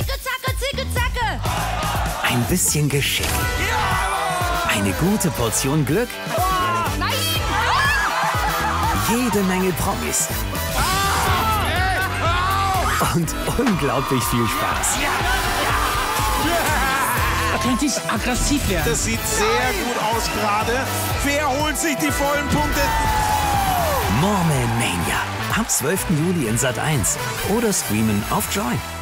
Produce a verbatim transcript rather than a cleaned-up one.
Zicke, zacke, zicke, zacke. Ein bisschen Geschick. Eine gute Portion Glück. Nein! Jede Menge Promis. Und unglaublich viel Spaß. Atlantis aggressiv werden. Das sieht sehr gut aus gerade. Wer holt sich die vollen Punkte? Murmelmania. Ab zwölften Juli in Sat eins oder streamen auf Join.